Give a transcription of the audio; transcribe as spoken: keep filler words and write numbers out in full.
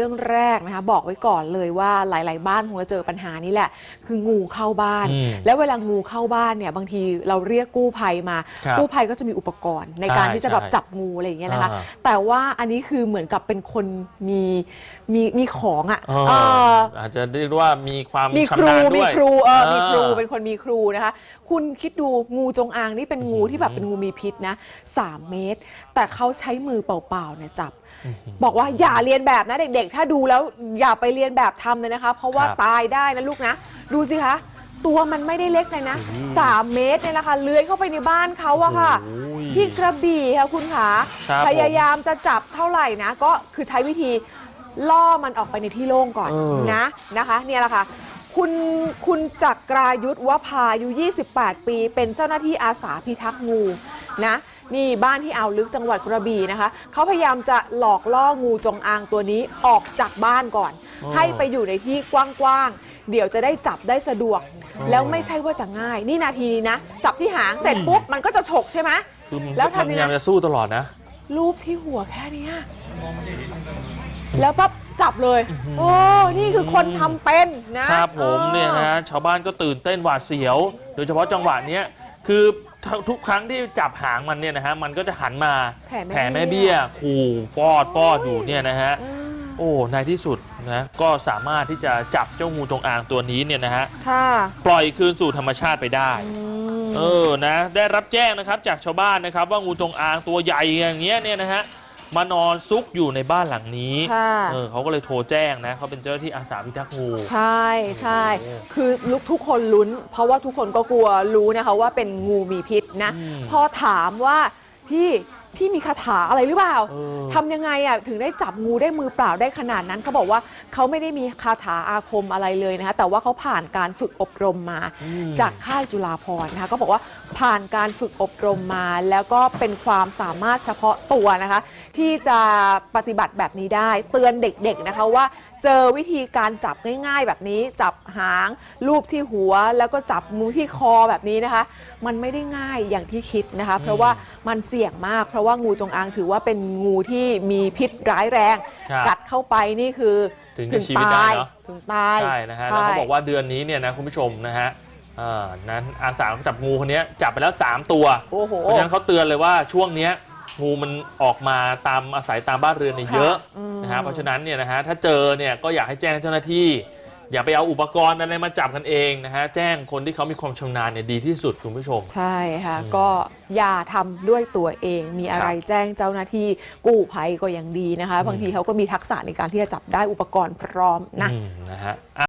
รื่องแรกนะคะบอกไว้ก่อนเลยว่าหลายๆบ้านคงจะเจอปัญหานี้แหละคืองูเข้าบ้านแล้วเวลางูเข้าบ้านเนี่ยบางทีเราเรียกกู้ภัยมากู้ภัยก็จะมีอุปกรณ์ในการที่จะแบบจับงูอะไรอย่างเงี้ยนะคะแต่ว่าอันนี้คือเหมือนกับเป็นคนมีมีมีของอ่ะอาจจะเรียกว่ามีความมีครูมีครูเออมีครูเป็นคนมีครูนะคะคุณคิดดูงูจงอางนี่เป็นงูที่แบบเป็นงูมีพิษนะสามเมตรแต่เขาใช้มือเปล่าๆเนี่ยจับบอกว่าอย่าเรียนแบบนะเด็กๆถ้าดูแล้วอย่าไปเรียนแบบทำเลยนะคะเพราะว่าตายได้นะลูกนะดูสิคะตัวมันไม่ได้เล็กเลยนะสามเมตรเนี่ยแหละค่ะเลื้อยเข้าไปในบ้านเขาอะค่ะที่กระบี่ค่ะคุณขาพยายามจะจับเท่าไหร่นะก็คือใช้วิธีล่อมันออกไปในที่โล่งก่อนนะนะคะเนี่ยแหละค่ะคุณคุณจักรายุทธวภาอายุยี่สิบแปดปีเป็นเจ้าหน้าที่อาสาพิทักษ์งูนะนี่บ้านที่อ่าวลึกจังหวัดกระบี่นะคะเขาพยายามจะหลอกล่องูจงอางตัวนี้ออกจากบ้านก่อนให้ไปอยู่ในที่กว้างๆเดี๋ยวจะได้จับได้สะดวกแล้วไม่ใช่ว่าจะง่ายนี่นาทีนี้นะจับที่หางเสร็จปุ๊บมันก็จะฉกใช่ไหมแล้วทำยังไงจะสู้ตลอดนะรูปที่หัวแค่นี้แล้วปั๊บจับเลยโอ้นี่คือคนทำเป็นนะครับผมเนี่ยนะชาวบ้านก็ตื่นเต้นหวาดเสียวโดยเฉพาะจังหวะนี้คือทุกครั้งที่จับหางมันเนี่ยนะฮะมันก็จะหันมาแผ่แม่เบี้ยขู่ฟอดฟอดอยู่เนี่ยนะฮะโอ้ในที่สุดนะก็สามารถที่จะจับเจ้างูจงอางตัวนี้เนี่ยนะฮะปล่อยคืนสู่ธรรมชาติไปได้เออนะได้รับแจ้งนะครับจากชาวบ้านนะครับว่างูจงอางตัวใหญ่อย่างเงี้ยเนี่ยนะฮะมานอนซุกอยู่ในบ้านหลังนี้เออเขาก็เลยโทรแจ้งนะเขาเป็นเจ้าหน้าที่อาสาพิทักษ์งูใช่ใช่คือลูกทุกคนลุ้นเพราะว่าทุกคนก็กลัวรู้นะคะว่าเป็นงูมีพิษนะพอถามว่าพี่พี่มีคาถาอะไรหรือเปล่าทำยังไงอ่ะถึงได้จับงูได้มือเปล่าได้ขนาดนั้นเขาบอกว่าเขาไม่ได้มีคาถาอาคมอะไรเลยนะคะแต่ว่าเขาผ่านการฝึกอบรมมาจากค่ายจุฬาภรณ์นะคะก็บอกว่าผ่านการฝึกอบรมมาแล้วก็เป็นความสามารถเฉพาะตัวนะคะที่จะปฏิบัติแบบนี้ได้เตือนเด็กๆนะคะว่าเจอวิธีการจับง่ายๆแบบนี้จับหางลูบที่หัวแล้วก็จับมือที่คอแบบนี้นะคะมันไม่ได้ง่ายอย่างที่คิดนะคะเพราะว่ามันเสี่ยงมากเพราะว่างูจงอางถือว่าเป็นงูที่มีพิษร้ายแรงกัดเข้าไปนี่คือถึงชีวิตได้เนาะถึงตายใช่นะฮะแล้วเขาบอกว่าเดือนนี้เนี่ยนะคุณผู้ชมนะฮะนั้นอาสาจับงูคนนี้จับไปแล้วสามตัวเพราะฉะนั้นเขาเตือนเลยว่าช่วงนี้งูมันออกมาตามอาศัยตามบ้านเรือนเนี่ยเยอะนะฮะเพราะฉะนั้นเนี่ยนะฮะถ้าเจอเนี่ยก็อยากให้แจ้งเจ้าหน้าที่อย่าไปเอาอุปกรณ์อะไรมาจับกันเองนะฮะแจ้งคนที่เขามีความชำนาญเนี่ยดีที่สุดคุณผู้ชมใช่ค่ะก็อย่าทำด้วยตัวเองมีอะไรแจ้งเจ้าหน้าที่กู้ภัยก็ยังดีนะคะบางทีเขาก็มีทักษะในการที่จะจับได้อุปกรณ์พร้อมนะนะฮะ